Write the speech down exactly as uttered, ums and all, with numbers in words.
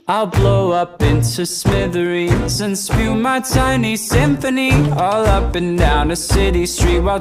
I'll blow up into smithereens and spew my tiny symphony all up and down a city street while